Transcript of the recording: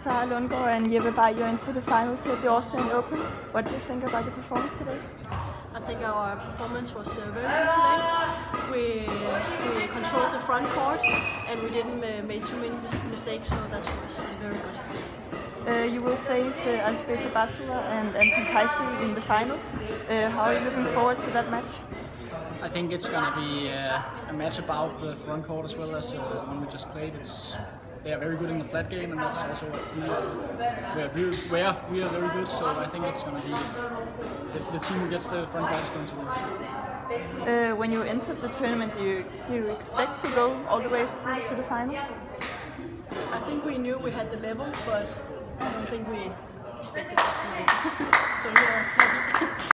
Sara, Lundgaard and Jeppe, you're into the finals here at the Austrian Open. What do you think about your performance today? I think our performance was very good today. We controlled the front court and we didn't make too many mistakes, so that was very good. You will face Alberto Batula and Anton Kaisi in the finals. How are you looking forward to that match? I think it's going to be a match about the front court as well as when we just played. They are very good in the flat game, and that's also where we are very good. So I think it's going to be the team who gets the front court is going to win. When you entered the tournament, do you expect to go all the way through to the final? I think we knew we had the level, but I don't think we expected it. So we are happy.